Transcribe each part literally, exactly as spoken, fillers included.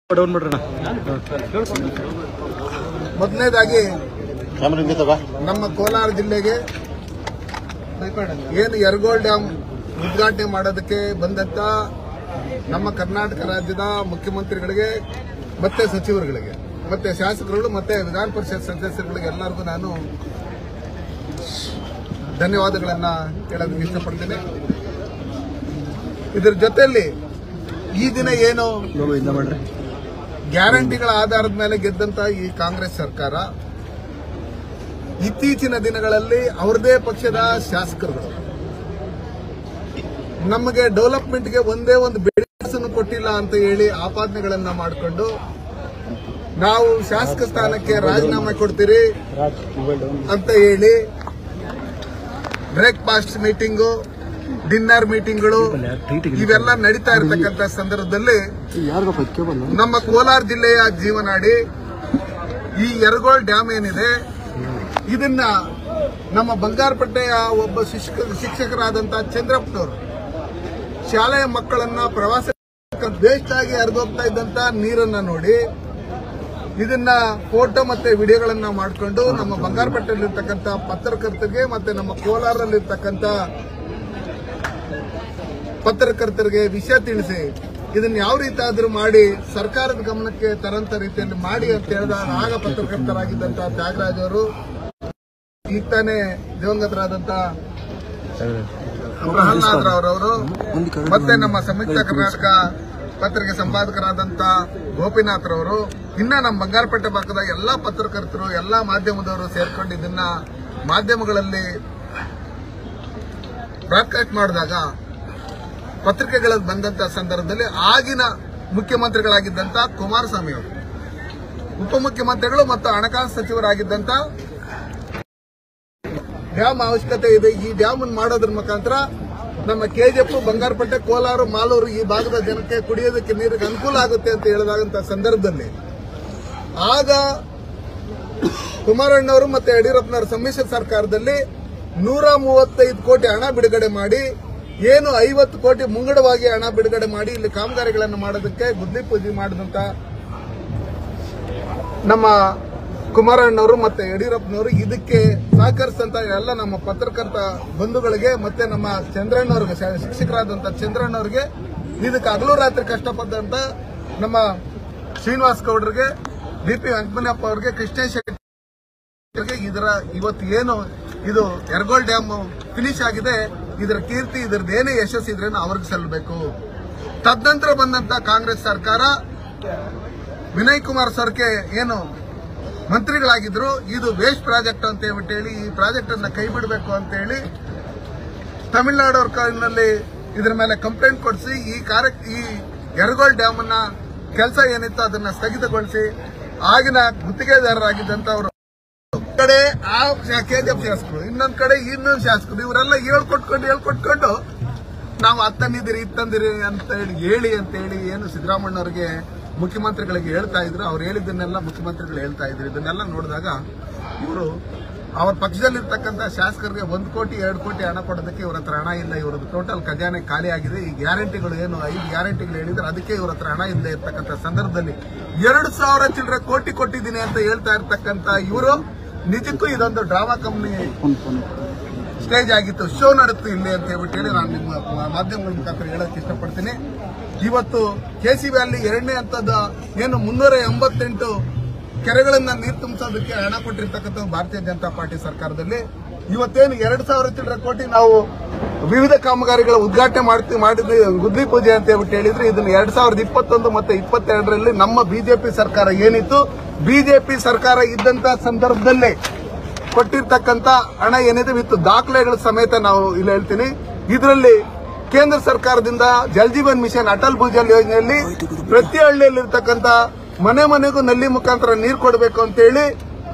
ಮೊದಲನೇದಾಗಿ ನಮ್ಮ ಕೋಲಾರ ಜಿಲ್ಲೆಗೆ ಏನು ಯರಗೋಳ್ ಡ್ಯಾಂ ಉದ್ಘಾಟನೆ ಮಾಡೋದಕ್ಕೆ ಬಂದಂತ ನಮ್ಮ ಕರ್ನಾಟಕ ರಾಜ್ಯದ ಮುಖ್ಯಮಂತ್ರಿಗಳಿಗೆ ಮತ್ತೆ ಸಚಿವರುಗಳಿಗೆ ಮತ್ತೆ ಶಾಸಕರುಗಳು ಮತ್ತೆ ವಿಧಾನ ಪರಿಷತ್ ಸದಸ್ಯರುಗಳಿಗೆ ಎಲ್ಲರಿಗೂ ನಾನು ಧನ್ಯವಾದಗಳನ್ನ ಹೇಳೋದಕ್ಕೆ ಇಷ್ಟಪಡ್ತೇನೆ. ಇದರ ಜೊತೆಯಲ್ಲಿ ಈ ದಿನ ಏನು ಗ್ಯಾರಂಟಿಗಳ ಆಧಾರದ ಮೇಲೆ ಗೆದ್ದಂತ ಈ ಕಾಂಗ್ರೆಸ್ ಸರ್ಕಾರ ಇತ್ತೀಚಿನ ದಿನಗಳಲ್ಲಿ ಅವರದೇ ಪಕ್ಷದ ಶಾಸಕರುಗಳು ನಮಗೆ ಡೆವಲಪ್ಮೆಂಟ್ಗೆ ಒಂದೇ ಒಂದು ಬೆಳೆಸನ್ನು ಕೊಟ್ಟಿಲ್ಲ ಅಂತ ಹೇಳಿ ಆಪಾದನೆಗಳನ್ನ ಮಾಡಿಕೊಂಡು ನಾವು ಶಾಸಕ ಸ್ಥಾನಕ್ಕೆ ರಾಜೀನಾಮೆ ಕೊಡ್ತೀರಿ ಅಂತ ಹೇಳಿ ಬ್ರೇಕ್ಫಾಸ್ಟ್ ಮೀಟಿಂಗು, ಡಿನ್ನರ್ ಮೀಟಿಂಗ್ಗಳು ಇವೆಲ್ಲ ನಡೀತಾ ಇರತಕ್ಕಂತ ಸಂದರ್ಭದಲ್ಲಿ ನಮ್ಮ ಕೋಲಾರ ಜಿಲ್ಲೆಯ ಜೀವನಾಡಿ ಈ ಯರಗೋಳ್ ಡ್ಯಾಮ್ ಏನಿದೆ ಇದನ್ನ ನಮ್ಮ ಬಂಗಾರಪೇಟೆಯ ಒಬ್ಬ ಶಿಕ್ಷಕರಾದಂತಹ ಚಂದ್ರಪ್ಪನವರು ಶಾಲೆಯ ಮಕ್ಕಳನ್ನ ಪ್ರವಾಸ ವೇಸ್ಟ್ ಆಗಿ ಹರಿದೋಗ್ತಾ ಇದ್ದಂತ ನೀರನ್ನ ನೋಡಿ ಇದನ್ನ ಫೋಟೋ ಮತ್ತೆ ವಿಡಿಯೋಗಳನ್ನ ಮಾಡಿಕೊಂಡು ನಮ್ಮ ಬಂಗಾರಪೇಟೆಯಲ್ಲಿರ್ತಕ್ಕಂಥ ಪತ್ರಕರ್ತರಿಗೆ ಮತ್ತೆ ನಮ್ಮ ಕೋಲಾರದಲ್ಲಿರ್ತಕ್ಕಂಥ ಪತ್ರಕರ್ತರಿಗೆ ವಿಷಯ ತಿಳಿಸಿ ಇದನ್ನ ಯಾವ ರೀತಿ ಆದ್ರೂ ಮಾಡಿ ಸರ್ಕಾರದ ಗಮನಕ್ಕೆ ತರಂತ ರೀತಿಯಲ್ಲಿ ಮಾಡಿ ಅಂತ ಹೇಳಿದಾಗ ಆಗ ಪತ್ರಕರ್ತರಾಗಿದ್ದಂತಹ ತ್ಯಾಗರಾಜ್ ಅವರು ಈಗ ತಾನೇ ದಿವಂಗತರಾದಂತ ಪ್ರಹ್ಲಾದ್ ರಾವ್ ಅವರು ಮತ್ತೆ ನಮ್ಮ ಸಂಯುಕ್ತ ಕರ್ನಾಟಕ ಪತ್ರಿಕೆ ಸಂಪಾದಕರಾದಂತ ಗೋಪಿನಾಥ್ ರವರು ಇನ್ನ ನಮ್ಮ ಬಂಗಾರಪೇಟೆ ಭಾಗದ ಎಲ್ಲಾ ಪತ್ರಕರ್ತರು ಎಲ್ಲಾ ಮಾಧ್ಯಮದವರು ಸೇರ್ಕೊಂಡು ಇದನ್ನ ಮಾಧ್ಯಮಗಳಲ್ಲಿ ಬ್ರಾಡ್ಕಾಸ್ಟ್ ಮಾಡಿದಾಗ ಪತ್ರಿಕೆಗಳಲ್ಲಿ ಬಂದಂತ ಸಂದರ್ಭದಲ್ಲಿ ಆಗಿನ ಮುಖ್ಯಮಂತ್ರಿಗಳಾಗಿದ್ದಂತ ಕುಮಾರಸ್ವಾಮಿ ಅವರು, ಉಪಮುಖ್ಯಮಂತ್ರಿಗಳು ಮತ್ತು ಹಣಕಾಸು ಸಚಿವರಾಗಿದ್ದಂತ ಡ್ಯಾಮ್ ಅವಶ್ಯಕತೆ ಇದೆ, ಈ ಡ್ಯಾಮ್ ಮಾಡೋದ್ರ ಮುಖಾಂತರ ನಮ್ಮ ಕೆಜಿಎಫ್, ಬಂಗಾರಪೇಟೆ, ಕೋಲಾರ, ಮಾಲೂರು ಈ ಭಾಗದ ಜನಕ್ಕೆ ಕುಡಿಯೋದಕ್ಕೆ ನೀರಿಗೆ ಅನುಕೂಲ ಆಗುತ್ತೆ ಅಂತ ಹೇಳಿದಂತ ಸಂದರ್ಭದಲ್ಲಿ ಆಗ ಕುಮಾರಣ್ಣವರು ಮತ್ತೆ ಯಡಿಯೂರಪ್ಪನವರ ಸಮ್ಮಿಶ್ರ ಸರ್ಕಾರದಲ್ಲಿ ನೂರ ಮೂವತ್ತೈದು ಕೋಟಿ ಹಣ ಬಿಡುಗಡೆ ಮಾಡಿ ಏನು ಐವತ್ತು ಕೋಟಿ ಮುಂಗಡವಾಗಿ ಹಣ ಬಿಡುಗಡೆ ಮಾಡಿ ಇಲ್ಲಿ ಕಾಮಗಾರಿಗಳನ್ನು ಮಾಡೋದಕ್ಕೆ ಗುದ್ಲಿ ಪೂಜೆ ಮಾಡಿದಂತ ನಮ್ಮ ಕುಮಾರಣ್ಣವರು ಮತ್ತೆ ಯಡಿಯೂರಪ್ಪನವರು ಇದಕ್ಕೆ ಸಹಕರಿಸಿದಂತ ಎಲ್ಲ ನಮ್ಮ ಪತ್ರಕರ್ತ ಬಂಧುಗಳಿಗೆ ಮತ್ತೆ ನಮ್ಮ ಚಂದ್ರಣ್ಣವ್ರಿಗೆ ಶಿಕ್ಷಕರಾದಂತ ಚಂದ್ರಣ್ಣವ್ರಿಗೆ ಇದಕ್ಕೆ ಹಗಲು ರಾತ್ರಿ ಕಷ್ಟಪಟ್ಟಂತ ನಮ್ಮ ಶ್ರೀನಿವಾಸ್ ಗೌಡರಿಗೆ, ಬಿ ಪಿ ವೆಂಕಟಪ್ಪ ಅವರಿಗೆ, ಕೃಷ್ಣೇಶ್ ಶೆಟ್ಟಿಗೆ ಇದರ ಇವತ್ತು ಏನು ಇದು ಯರಗೋಳ್ ಡ್ಯಾಮ್ ಫಿನಿಶ್ ಆಗಿದೆ ಇದರ ಕೀರ್ತಿ ಇದರದ್ದು ಏನೇ ಯಶಸ್ಸು ಇದ್ರೇನು ಅವ್ರಿಗೆ ಸಲ್ಲಬೇಕು. ತದನಂತರ ಬಂದಂತ ಕಾಂಗ್ರೆಸ್ ಸರ್ಕಾರ ವಿನಯ್ ಕುಮಾರ್ ಸರ್ಗೆ ಏನು ಮಂತ್ರಿಗಳಾಗಿದ್ರು ಇದು ವೇಸ್ಟ್ ಪ್ರಾಜೆಕ್ಟ್ ಅಂತ ಹೇಳ್ಬಿಟ್ಟು ಹೇಳಿ ಈ ಪ್ರಾಜೆಕ್ಟ್ ಅನ್ನ ಕೈ ಬಿಡಬೇಕು ಅಂತ ಹೇಳಿ ತಮಿಳುನಾಡು ಸರ್ಕಾರದಲ್ಲಿ ಇದರ ಮೇಲೆ ಕಂಪ್ಲೇಂಟ್ ಕೊಡಿಸಿ ಈ ಕಾರ್ಯ ಈ ಯರಗೋಳ್ ಡ್ಯಾಮ್ ಅನ್ನ ಕೆಲಸ ಏನಿತ್ತು ಅದನ್ನ ಸ್ಥಗಿತಗೊಳಿಸಿ ಆಗಿನ ಗುತ್ತಿಗೆದಾರರಾಗಿದ್ದಂತವರು ಕಡೆ ಆ ಕೆಜಿಎಫ್ ಶಾಸಕರು, ಇನ್ನೊಂದ್ ಕಡೆ ಇನ್ನೊಂದು ಶಾಸಕರು ಇವರೆಲ್ಲ ಹೇಳ್ಕೊಟ್ಕೊಂಡು ಹೇಳ್ಕೊಟ್ಕೊಂಡು ನಾವು ಅತ್ತಂದಿದ್ದೀರಿ ಇತ್ತಂದಿರಿ ಅಂತ ಹೇಳಿ ಹೇಳಿ ಅಂತ ಹೇಳಿ ಏನು ಸಿದ್ದರಾಮಣ್ಣವ್ರಿಗೆ ಮುಖ್ಯಮಂತ್ರಿಗಳಿಗೆ ಹೇಳ್ತಾ ಇದ್ರು. ಅವ್ರು ಹೇಳಿದ್ದನ್ನೆಲ್ಲ ಮುಖ್ಯಮಂತ್ರಿಗಳು ಹೇಳ್ತಾ ಇದ್ರು. ಇದನ್ನೆಲ್ಲ ನೋಡಿದಾಗ ಇವರು ಅವ್ರ ಪಕ್ಷದಲ್ಲಿರ್ತಕ್ಕಂಥ ಶಾಸಕರಿಗೆ ಒಂದು ಕೋಟಿ ಎರಡು ಕೋಟಿ ಹಣ ಕೊಡೋದಕ್ಕೆ ಇವ್ರ ಹತ್ರ ಹಣ ಇಲ್ಲ. ಇವ್ರದ್ದು ಟೋಟಲ್ ಖಜಾನೆ ಖಾಲಿ ಆಗಿದೆ. ಈ ಗ್ಯಾರಂಟಿಗಳು ಏನು ಐದು ಗ್ಯಾರಂಟಿಗಳು ಹೇಳಿದ್ರೆ ಅದಕ್ಕೆ ಇವ್ರ ಹತ್ರ ಹಣ ಇಲ್ಲದೆ ಇರ್ತಕ್ಕಂಥ ಸಂದರ್ಭದಲ್ಲಿ ಎರಡು ಸಾವಿರ ಚಿಲ್ಲರೆ ಕೋಟಿ ಕೊಟ್ಟಿದ್ದೀನಿ ಅಂತ ಹೇಳ್ತಾ ಇರ್ತಕ್ಕಂಥ ಇವರು ನಿಜಕ್ಕೂ ಇದೊಂದು ಡ್ರಾಮಾ ಕಂಪನಿ ಸ್ಟೇಜ್ ಆಗಿತ್ತು, ಶೋ ನಡೆತ್ತು ಇಲ್ಲಿ ಅಂತ ಹೇಳ್ಬಿಟ್ಟು ಹೇಳಿ ನಾನು ನಿಮ್ಮ ಮಾಧ್ಯಮಗಳ ಮುಖಾಂತರ ಹೇಳಕ್ ಇಷ್ಟಪಡ್ತೀನಿ. ಇವತ್ತು ಕೆಸಿ ವ್ಯಾಲಿ ಎರಡನೇ ಹಂತದ ಏನು ಮುನ್ನೂರ ಎಂಬತ್ತೆಂಟು ಕೆರೆಗಳನ್ನ ನೀರು ತುಂಬಿಸೋದಕ್ಕೆ ಹಣ ಕೊಟ್ಟಿರ್ತಕ್ಕಂಥ ಭಾರತೀಯ ಜನತಾ ಪಾರ್ಟಿ ಸರ್ಕಾರದಲ್ಲಿ ಇವತ್ತೇನು ಎರಡು ಸಾವಿರ ಚಿಲ್ಲರೆ ಕೋಟಿ ನಾವು ವಿವಿಧ ಕಾಮಗಾರಿಗಳ ಉದ್ಘಾಟನೆ ಮಾಡ್ತೀವಿ ಮಾಡಿದ್ವಿ ಗುದ್ಲಿ ಪೂಜೆ ಅಂತ ಹೇಳ್ಬಿಟ್ಟು ಹೇಳಿದ್ರೆ ಇದನ್ನು ಎರಡ್ ಸಾವಿರದ ಇಪ್ಪತ್ತೊಂದು ಮತ್ತೆ ಇಪ್ಪತ್ತೆರಡರಲ್ಲಿ ನಮ್ಮ ಬಿಜೆಪಿ ಸರ್ಕಾರ ಏನಿತ್ತು ಬಿಜೆಪಿ ಸರ್ಕಾರ ಇದ್ದಂತ ಸಂದರ್ಭದಲ್ಲೇ ಕೊಟ್ಟಿರ್ತಕ್ಕಂಥ ಹಣ ಏನಿದೆ ವಿತ್ ದಾಖಲೆಗಳ ಸಮೇತ ನಾವು ಇಲ್ಲಿ ಹೇಳ್ತೀನಿ. ಇದರಲ್ಲಿ ಕೇಂದ್ರ ಸರ್ಕಾರದಿಂದ ಜಲ್ ಜೀವನ್ ಮಿಷನ್ ಅಟಲ್ ಭೂಜಲ್ ಯೋಜನೆಯಲ್ಲಿ ಪ್ರತಿ ಹಳ್ಳಿಯಲ್ಲಿರ್ತಕ್ಕಂಥ ಮನೆ ಮನೆಗೂ ನಲ್ಲಿ ಮುಖಾಂತರ ನೀರು ಕೊಡಬೇಕು ಅಂತ ಹೇಳಿ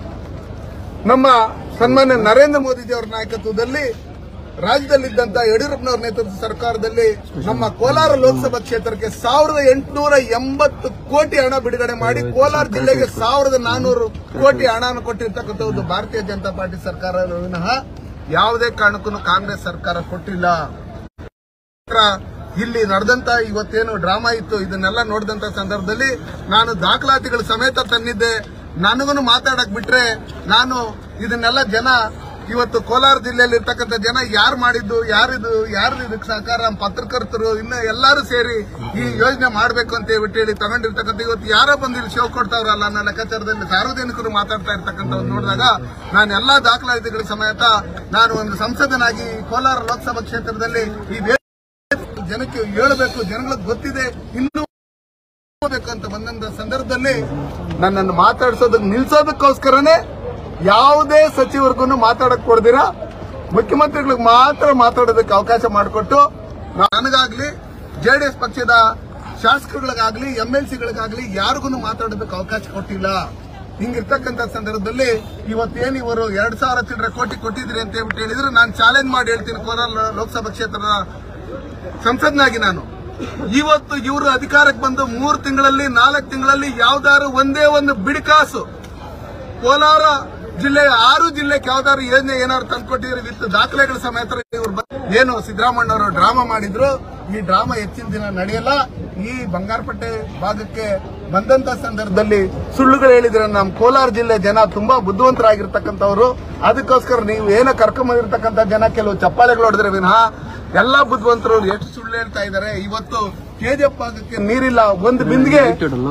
ನಮ್ಮ ಸನ್ಮಾನ್ಯ ನರೇಂದ್ರ ಮೋದಿಜಿ ಅವರ ನಾಯಕತ್ವದಲ್ಲಿ ರಾಜ್ಯದಲ್ಲಿದ್ದಂತ ಯಡಿಯೂರಪ್ಪನವರ ನೇತೃತ್ವದ ಸರ್ಕಾರದಲ್ಲಿ ನಮ್ಮ ಕೋಲಾರ ಲೋಕಸಭಾ ಕ್ಷೇತ್ರಕ್ಕೆ ಸಾವಿರದ ಎಂಟುನೂರ ಎಂಬತ್ತು ಕೋಟಿ ಹಣ ಬಿಡುಗಡೆ ಮಾಡಿ ಕೋಲಾರ ಜಿಲ್ಲೆಗೆ ಸಾವಿರದ ನಾನೂರು ಕೋಟಿ ಹಣವನ್ನು ಕೊಟ್ಟಿರ್ತಕ್ಕಂಥದ್ದು ಭಾರತೀಯ ಜನತಾ ಪಾರ್ಟಿ ಸರ್ಕಾರ ವಿನಃ ಯಾವುದೇ ಕಾರಣಕ್ಕೂ ಕಾಂಗ್ರೆಸ್ ಸರ್ಕಾರ ಕೊಟ್ಟಿಲ್ಲ. ಇಲ್ಲಿ ನಡೆದಂತ ಇವತ್ತೇನು ಡ್ರಾಮಾ ಇತ್ತು ಇದನ್ನೆಲ್ಲ ನೋಡಿದಂತ ಸಂದರ್ಭದಲ್ಲಿ ನಾನು ದಾಖಲಾತಿಗಳ ಸಮೇತ ತಂದಿದ್ದೆ. ನನಗೂ ಮಾತಾಡಕ್ ಬಿಟ್ರೆ ನಾನು ಇದನ್ನೆಲ್ಲ ಜನ ಇವತ್ತು ಕೋಲಾರ ಜಿಲ್ಲೆಯಲ್ಲಿ ಇರ್ತಕ್ಕಂಥ ಜನ ಯಾರು ಮಾಡಿದ್ದು ಯಾರಿದು ಯಾರು ಇದಕ್ಕೆ ಸಹಕಾರ ಪತ್ರಕರ್ತರು ಇನ್ನು ಎಲ್ಲರೂ ಸೇರಿ ಈ ಯೋಜನೆ ಮಾಡಬೇಕು ಅಂತ ಹೇಳ್ಬಿಟ್ಟು ಹೇಳಿ ತಗೊಂಡಿರ್ತಕ್ಕಂಥ ಇವತ್ತು ಯಾರೋ ಬಂದು ಇಲ್ಲಿ ಶೋ ಕೊಡ್ತಾವ್ರಲ್ಲ ನನ್ನ ಲೆಕ್ಕಾಚಾರದಲ್ಲಿ ಸಾರ್ವಜನಿಕರು ಮಾತಾಡ್ತಾ ಇರ್ತಕ್ಕಂಥ ನೋಡಿದಾಗ ನಾನು ಎಲ್ಲಾ ದಾಖಲಾತಿಗಳ ಸಮೇತ ನಾನು ಒಂದು ಸಂಸದನಾಗಿ ಕೋಲಾರ ಲೋಕಸಭಾ ಕ್ಷೇತ್ರದಲ್ಲಿ ಈ ಜನಕ್ಕೆ ಹೇಳಬೇಕು, ಜನಗಳಿಗೆ ಗೊತ್ತಿದೆ ಇನ್ನೂ ಬೇಕಂತ ಬಂದಂತ ಸಂದರ್ಭದಲ್ಲಿ ನನ್ನನ್ನು ಮಾತಾಡಿಸೋದಕ್ಕೆ ನಿಲ್ಸೋದಕ್ಕೋಸ್ಕರನೇ ಯಾವುದೇ ಸಚಿವರಿಗೂ ಮಾತಾಡಕ್ ಕೊಡ್ದಿರಾ ಮುಖ್ಯಮಂತ್ರಿಗಳಿಗೆ ಮಾತ್ರ ಮಾತಾಡೋದಕ್ಕೆ ಅವಕಾಶ ಮಾಡಿಕೊಟ್ಟು ನನಗಾಗ್ಲಿ ಜೆಡಿಎಸ್ ಪಕ್ಷದ ಶಾಸಕರುಗಳಿಗಾಗ್ಲಿ ಎಂಎಲ್ ಸಿಗಳಿಗಾಗ್ಲಿ ಯಾರಿಗೂ ಮಾತಾಡೋದಕ್ಕೆ ಅವಕಾಶ ಕೊಟ್ಟಿಲ್ಲ. ಹಿಂಗಿರ್ತಕ್ಕಂಥ ಸಂದರ್ಭದಲ್ಲಿ ಇವತ್ತೇನು ಇವರು ಎರಡ್ ಸಾವಿರ ಚಿಲ್ಲರೆ ಕೋಟಿ ಕೊಟ್ಟಿದ್ರಿ ಅಂತ ಹೇಳ್ಬಿಟ್ಟು ಹೇಳಿದ್ರೆ ನಾನು ಚಾಲೆಂಜ್ ಮಾಡಿ ಹೇಳ್ತೀನಿ ಕೋಲಾರ ಲೋಕಸಭಾ ಕ್ಷೇತ್ರದ ಸಂಸದನಾಗಿ ನಾನು ಇವತ್ತು ಇವರು ಅಧಿಕಾರಕ್ಕೆ ಬಂದು ಮೂರು ತಿಂಗಳಲ್ಲಿ ನಾಲ್ಕು ತಿಂಗಳಲ್ಲಿ ಯಾವ್ದಾದ್ರು ಒಂದೇ ಒಂದು ಬಿಡಿಕಾಸು ಕೋಲಾರ ಜಿಲ್ಲೆಯ ಆರು ಜಿಲ್ಲೆಗೆ ಯಾವ್ದಾದ್ರು ಯೋಜನೆ ಏನಾದ್ರು ತಂದ್ಕೊಟ್ಟಿದ್ರೆ ವಿತ್ ದಾಖಲೆಗಳ ಸಮೇತ ಇವರು ಏನು ಸಿದ್ದರಾಮಣ್ಣವರು ಡ್ರಾಮಾ ಮಾಡಿದ್ರು. ಈ ಡ್ರಾಮಾ ಹೆಚ್ಚಿನ ದಿನ ನಡೆಯಲ್ಲ. ಈ ಬಂಗಾರಪೇಟೆ ಭಾಗಕ್ಕೆ ಬಂದಂತ ಸಂದರ್ಭದಲ್ಲಿ ಸುಳ್ಳುಗಳು ಹೇಳಿದ್ರೆ ನಮ್ಮ ಕೋಲಾರ ಜಿಲ್ಲೆ ಜನ ತುಂಬಾ ಬುದ್ಧಿವಂತರಾಗಿರ್ತಕ್ಕಂಥವ್ರು. ಅದಕ್ಕೋಸ್ಕರ ನೀವು ಏನೋ ಕರ್ಕೊಂಡ್ಬಂದಿರ್ತಕ್ಕಂಥ ಜನ ಕೆಲವು ಚಪ್ಪಾಳೆಗಳು ಹೊಡೆದ್ರೆ ವಿನಃ ಎಲ್ಲಾ ಬುದ್ಧಿವಂತರು ಎಷ್ಟು ಸುಳ್ಳು ಹೇಳ್ತಾ ಇದ್ದಾರೆ. ಇವತ್ತು ಕೆಜಿಎಫ್ ಭಾಗಕ್ಕೆ ನೀರಿಲ್ಲ, ಒಂದು ಬಿಂದಿಗೆ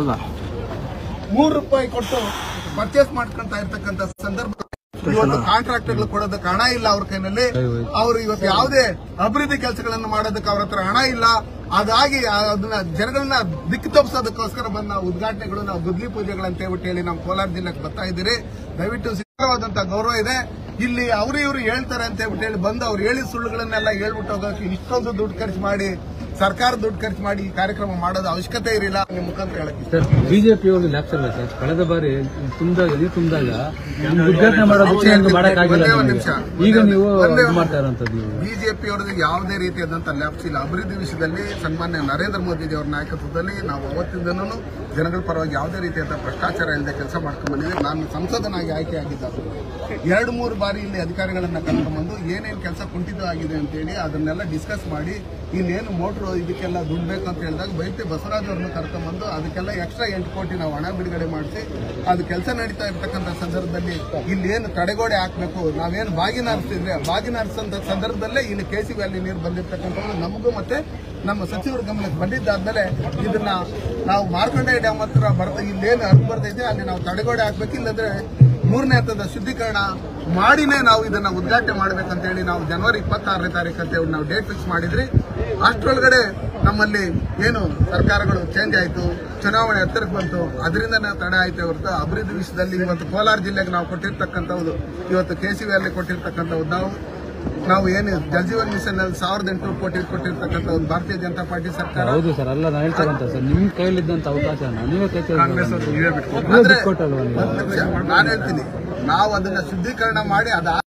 ಮೂರು ರೂಪಾಯಿ ಕೊಟ್ಟು ಪರ್ಚೇಸ್ ಮಾಡ್ಕೊಂತ ಇರ್ತಕ್ಕಂಥ ಸಂದರ್ಭ ಇವತ್ತು ಕಾಂಟ್ರಾಕ್ಟರ್ಗಳು ಕೊಡೋದಕ್ಕೆ ಹಣ ಇಲ್ಲ ಅವ್ರ ಕೈನಲ್ಲಿ. ಅವರು ಇವತ್ತು ಯಾವುದೇ ಅಭಿವೃದ್ಧಿ ಕೆಲಸಗಳನ್ನು ಮಾಡೋದಕ್ಕೆ ಅವ್ರ ಹತ್ರ ಹಣ ಇಲ್ಲ. ಅದಾಗಿ ಅದನ್ನ ಜನಗಳನ್ನ ದಿಕ್ಕು ತಪ್ಪಿಸೋದಕ್ಕೋಸ್ಕರ ಬಂದ ನಾವು ಉದ್ಘಾಟನೆಗಳು ನಾವು ಗುದ್ಲಿ ಪೂಜೆಗಳಂತ ಹೇಳ್ಬಿಟ್ಟು ಹೇಳಿ ನಾವು ಕೋಲಾರ ಜಿಲ್ಲೆಗೆ ಬರ್ತಾ ಇದ್ದೀರಿ. ದಯವಿಟ್ಟು ಸಿದ್ಧವಾದಂತಹ ಗೌರವ ಇದೆ. ಇಲ್ಲಿ ಅವರು ಇವರು ಹೇಳ್ತಾರೆ ಅಂತ ಹೇಳ್ಬಿಟ್ಟು ಹೇಳಿ ಬಂದು ಅವ್ರು ಹೇಳಿದ ಸುಳ್ಳುಗಳನ್ನೆಲ್ಲ ಹೇಳ್ಬಿಟ್ಟು ಹೋಗೋಕೆ ಇಷ್ಟೊಂದು ದುಡ್ಡು ಖರ್ಚು ಮಾಡಿ ಸರ್ಕಾರ ದುಡ್ಡು ಖರ್ಚು ಮಾಡಿ ಈ ಕಾರ್ಯಕ್ರಮ ಮಾಡೋದು ಅವಶ್ಯಕತೆ ಇರಲಿಲ್ಲ. ನಿಮ್ಮ ಮುಖಾಂತರ ಹೇಳಕ್ಕೆ ಸರ್ ಬಿಜೆಪಿ ಅವರು ಲ್ಯಾಪ್ಸಲ್ಲ ಸರ್ ಕಳೆದ ಬಾರಿ ತುಂಬಿದಾಗ ನೀರು ತುಂಬಿದಾಗ ಉದ್ಘಾಟನೆ ಮಾಡೋದಕ್ಕೆ ಮಾಡಕ್ಕಾಗಿಲ್ಲ. ಈಗ ನೀವು ಮಾಡ್ತಾ ಇರೋಂಥದ್ದು ಬಿಜೆಪಿ ಅವರಿಗೆ ಯಾವುದೇ ರೀತಿಯಾದಂತಹ ಲ್ಯಾಪ್ಸ್ ಇಲ್ಲ. ಅಭಿವೃದ್ಧಿ ವಿಷಯದಲ್ಲಿ ಸನ್ಮಾನ್ಯ ನರೇಂದ್ರ ಮೋದಿ ಅವರ ನಾಯಕತ್ವದಲ್ಲಿ ನಾವು ಅವತ್ತಿಂದನೂ ಜನಗಳ ಪರವಾಗಿ ಯಾವುದೇ ರೀತಿಯಾದ ಭ್ರಷ್ಟಾಚಾರ ಇಲ್ಲದೆ ಕೆಲಸ ಮಾಡ್ಕೊಂಡು ಬಂದಿದ್ದೀವಿ. ನಾನು ಸಂಸದನಾಗಿ ಆಯ್ಕೆಯಾಗಿದ್ದಾಗ ಎರಡು ಮೂರು ಬಾರಿ ಇಲ್ಲಿ ಅಧಿಕಾರಿಗಳನ್ನ ಕರ್ಕೊಂಡ್ಬಂದು ಏನೇನು ಕೆಲಸ ಕುಂಠಿತ ಆಗಿದೆ ಅಂತೇಳಿ ಅದನ್ನೆಲ್ಲ ಡಿಸ್ಕಸ್ ಮಾಡಿ ಇನ್ನೇನು ಮೋಟ್ರು ಇದಕ್ಕೆಲ್ಲ ದುಡ್ಡು ಬೇಕು ಅಂತ ಹೇಳಿದಾಗ ಬೈತೆ ಬಸವರಾಜ್ ಅವ್ರನ್ನ ಕರ್ಕೊಂಡ್ಬಂದು ಅದಕ್ಕೆಲ್ಲ ಎಕ್ಸ್ಟ್ರಾ ಎಂಟು ಕೋಟಿ ನಾವು ಹಣ ಬಿಡುಗಡೆ ಮಾಡಿಸಿ ಅದು ಕೆಲಸ ನಡೀತಾ ಇರ್ತಕ್ಕಂಥ ಸಂದರ್ಭದಲ್ಲಿ ಇಲ್ಲಿ ಏನು ತಡೆಗೋಡೆ ಹಾಕಬೇಕು ನಾವೇನು ಬಾಗಿನ ಹರಿಸ್ತಿದ್ರೆ ಬಾಗಿನ ಹರಿಸಂತ ಸಂದರ್ಭದಲ್ಲೇ ಇಲ್ಲಿ ಕೆಸಿ ವ್ಯಾಲಿ ನೀರು ಬಂದಿರತಕ್ಕಂಥದ್ದು ನಮಗೂ ಮತ್ತೆ ನಮ್ಮ ಸಚಿವರ ಗಮನಕ್ಕೆ ಬಂದಿದ್ದಾದ್ಮೇಲೆ ಇದನ್ನ ನಾವು ಮಾರ್ಕಂಡೇಯ ಡ್ಯಾಮ್ ಹತ್ರ ಬರ್ತಾ ಇಲ್ಲೇನು ಹರಿದು ಬರ್ತೈತೆ ಅಲ್ಲಿ ನಾವು ತಡೆಗೋಡೆ ಹಾಕ್ಬೇಕು. ಇಲ್ಲಂದ್ರೆ ಮೂರನೇ ಹಂತದ ಶುದ್ಧೀಕರಣ ಮಾಡಿನೇ ನಾವು ಇದನ್ನ ಉದ್ಘಾಟನೆ ಮಾಡಬೇಕಂತ ಹೇಳಿ ನಾವು ಜನವರಿ ಇಪ್ಪತ್ತಾರನೇ ತಾರೀಕು ಅಂತ ಹೇಳಿ ನಾವು ಡೇಟ್ ಫಿಕ್ಸ್ ಮಾಡಿದ್ರಿ. ಅಷ್ಟರೊಳಗಡೆ ನಮ್ಮಲ್ಲಿ ಏನು ಸರ್ಕಾರಗಳು ಚೇಂಜ್ ಆಯಿತು, ಚುನಾವಣೆ ಹತ್ತಿರಕ್ಕೆ ಬಂತು, ಅದರಿಂದ ನಾವು ತಡೆ ಆಯ್ತು ಹೊರತು ಅಭಿವೃದ್ಧಿ ವಿಷಯದಲ್ಲಿ ಇವತ್ತು ಕೋಲಾರ ಜಿಲ್ಲೆಗೆ ನಾವು ಕೊಟ್ಟಿರ್ತಕ್ಕಂಥದ್ದು ಇವತ್ತು ಕೆಸಿವಿಯಲ್ಲಿ ಕೊಟ್ಟಿರ್ತಕ್ಕಂಥದ್ದು ನಾವು ನಾವು ಏನು ಜಲಜೀವನ್ ಮಿಷನ್ ಅಲ್ಲಿ ಸಾವಿರದ ಎಂಟುನೂರು ಕೋಟಿ ಕೊಟ್ಟಿರ್ತಕ್ಕಂಥ ಒಂದು ಭಾರತೀಯ ಜನತಾ ಪಾರ್ಟಿ ಸರ್ಕಾರ. ಹೌದು ಸರ್, ಅಲ್ಲ ನಾನು ಹೇಳ್ತಾರಂತ ಸರ್ ನಿಮ್ಮ ಕೈಲಿದ್ದಂತ ಅವಕಾಶ ನೀವೇ ನಾನು ಹೇಳ್ತೀನಿ ನಾವು ಅದನ್ನ ಶುದ್ಧೀಕರಣ ಮಾಡಿ ಅದ